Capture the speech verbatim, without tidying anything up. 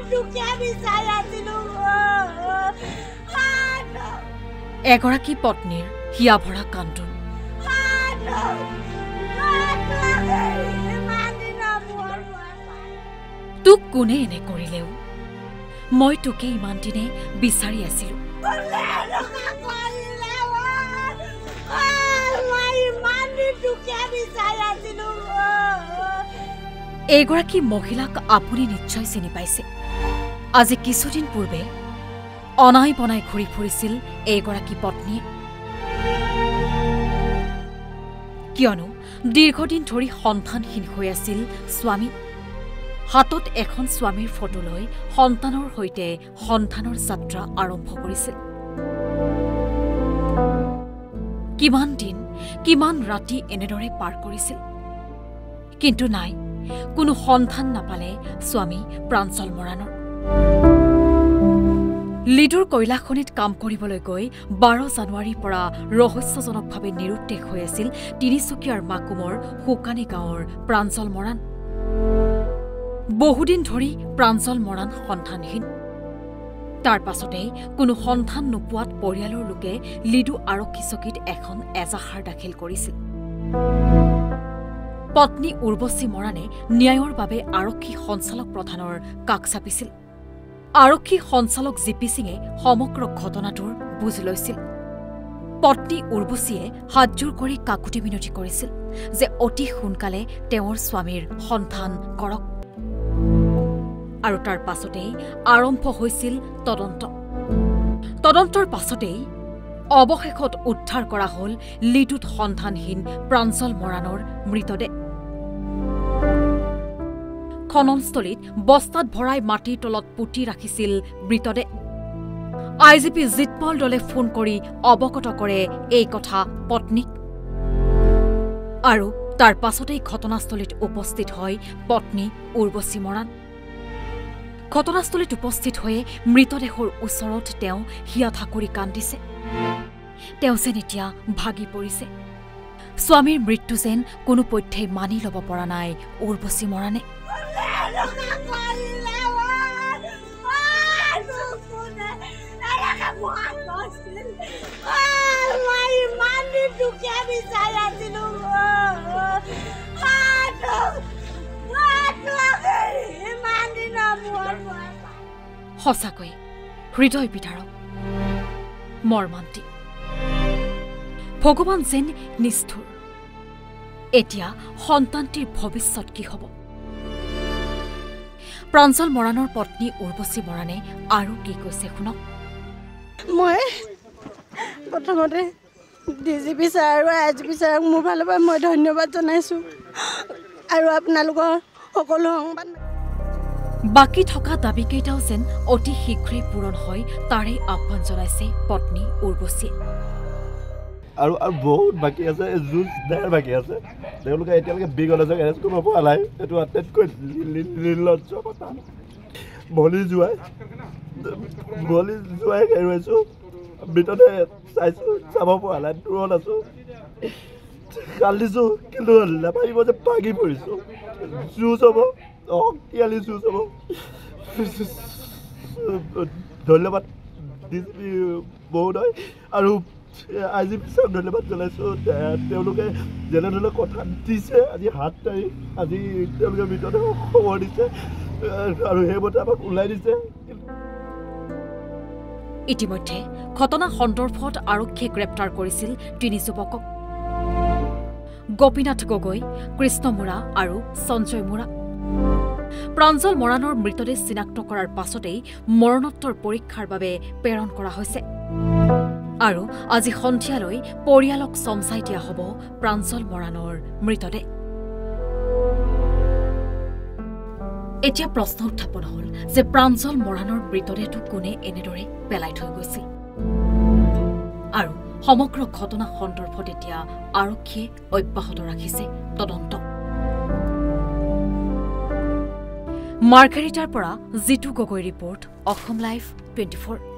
এগৰাকী পত্নীৰ হিয়া ভৰা কান্দোন তোক কোনে এনে কৰিলেও মই তোকে ইমান দিনে বিচাৰি আছিলো এইগৰাকী মহিলাক আপুনি নিশ্চয় চিনি পাইছে আজি কিছুদিন পূৰ্বে অনাই বনাই ঘূৰি ফুৰিছিল এইগৰাকী পত্নীয়ে কিয়নো দীৰ্ঘদিন ধৰি সন্তানহীন হৈ আছিল স্বামী হাতত এখন স্বামীৰ ফটো লৈ সন্তানৰ সৈতে সন্তানৰ যাত্ৰা আৰম্ভ কৰিছিল কিমান দিন কিমান ৰাতি এনেদৰে পাৰ কৰিছিল কিন্তু নাই কোনো সন্তান নাপালে স্বামী প্ৰাঞ্জল মৰাণৰ লিডুৰ কয়লাখনিত কাম কৰিবলৈ গৈ বাৰ জানুৱাৰীৰ পৰা ৰহস্যজনকভাৱে নিৰুদ্দেশ হৈ আছিল তিনিচুকীয়াৰ মাকুমৰ শুকানী গাঁৱৰ প্ৰাঞ্জল মৰাণ বহুদিন ধৰি প্ৰাঞ্জল মৰাণ সন্তানহীন তাৰ পাছতেই কোনো সন্তান নোপোৱাত পৰিয়ালৰ লোকে লিডু আৰক্ষী চকীত এখন এজাহাৰ দাখিল কৰিছিল পত্নী উৰ্বশী মৰাণে ন্যায়ৰ বাবে আৰক্ষী সঞ্চালক প্ৰধানৰ কাষ চাপিছিল আৰক্ষী সঞ্চালক জি পি সিঙে সমগ্ৰ ঘটনাটোৰ বুজ লৈছিল পত্নী উৰ্বশীয়ে হাতজোৰ কৰি কাকুতি মিনতি কৰিছিল যে অতি সোনকালে তেওঁৰ স্বামীৰ সন্তান কৰক আৰু তাৰ পাছতেই আৰম্ভ হৈছিল তদন্ত তদন্তৰ পাছতেই অৱশেষত উদ্ধাৰ কৰা হল লিডুত সন্তানহীন প্ৰাঞ্জল মৰাণৰ মৃতদেহ খননস্থলীত বস্তাত ভৰাই মাটিৰ তলত পুতি ৰাখিছিল মৃতদেহ আই জি পি জিতপল দলে ফোন কৰি অৱগত কৰে এই কথা পত্নীক আৰু তাৰ পাছতেই ঘটনাস্থলীত উপস্থিত হয় পত্নী উৰ্বশী মৰাণ ঘটনাস্থলীত উপস্থিত হৈয়ে মৃতদেহৰ ওচৰত তেওঁ হিয়া ঠাকুৰি কান্দিছে তেওঁ যেন এতিয়া ভাগি পৰিছে স্বামীৰ মৃত্যু যেন কোনো পধ্যেই মানি ল'ব পৰা নাই উৰ্বশী মৰাণে সঁচাকৈ হৃদয় বিদাৰক মৰ্মান্তিক ভগৱান যেন নিষ্ঠুৰ এতিয়া সন্তানটিৰ ভৱিষ্যত কি হ'ব প্ৰাঞ্জল মৰাণৰ পত্নী উৰ্বশী মৰাণে আৰু কি কৈছে শুনক মই প্ৰথমতে ডি জি পি ছাৰ আৰু আই জি পি ছাৰক মোৰ ফালৰ পৰা মই ধন্যবাদ জনাইছোঁ আৰু আপোনালোকৰ সকলো সংবাদ বাকী থকা দাবীকেইটাও যেন অতি শীঘ্ৰেই পূৰণ হয় তাৰে আহ্বান জনাইছে পত্নী উৰ্বশীয়ে আৰু আৰু বহুত বাকী আছে যুঁজ দায়েৰ বাকী আছে তেওঁলোকে এতিয়ালৈকে বিগত এৰেষ্ট কৰিব পৰা নাই এইটো আটাইতকৈ নিৰ্লজ্জ কথা বলি যোৱাই বলি যোৱাই হেৰুৱাইছোঁ ভিতৰতে চাইছোঁ চাব পৰা নাই দূৰত আছোঁ কান্দিছোঁ কিন্তু নাপাৰিব যে ভাগি পৰিছোঁ যুঁজ হ'ব শক্তিশালী যুঁজ হ'ব ধন্যবাদ ডি জি পি মহোদয় আৰু আই জি পি ছাৰক ধন্যবাদ জনাইছোঁ তেওঁলোকে যেনেধৰণে কথা দিছে আজি সাত তাৰিখ আজি তেওঁলোকে মৃতদেহ খবৰ দিছে আৰু সেইমতে আমাক ওলাই দিছে ইতিমধ্যে ঘটনা সন্দৰ্ভত আৰক্ষীয়ে গ্ৰেপ্তাৰ কৰিছিল তিনি যুৱকক গোপীনাথ গগৈ কৃষ্ণ মোৰা আৰু সঞ্জয় মোৰা প্ৰাঞ্জল মৰাণৰ মৃতদেহ চিনাক্ত কৰাৰ পাছতেই মৰণোত্তৰ পৰীক্ষাৰ বাবে প্ৰেৰণ কৰা হৈছে আৰু আজি সন্ধিয়ালৈ পৰিয়ালক চমচাই দিয়া হ'ব প্ৰাঞ্জল মৰাণৰ মৃতদেহ এতিয়া প্ৰশ্ন উত্থাপন হ'ল যে প্ৰাঞ্জল মৰাণৰ মৃতদেহটো কোনে এনেদৰে পেলাই থৈ গৈছিল আৰু সমগ্ৰ ঘটনা সন্দৰ্ভত এতিয়া আৰক্ষীয়ে অব্যাহত ৰাখিছে তদন্ত মাৰ্ঘেৰিটাৰ পৰা Jitu Gogoi report Assam live twenty four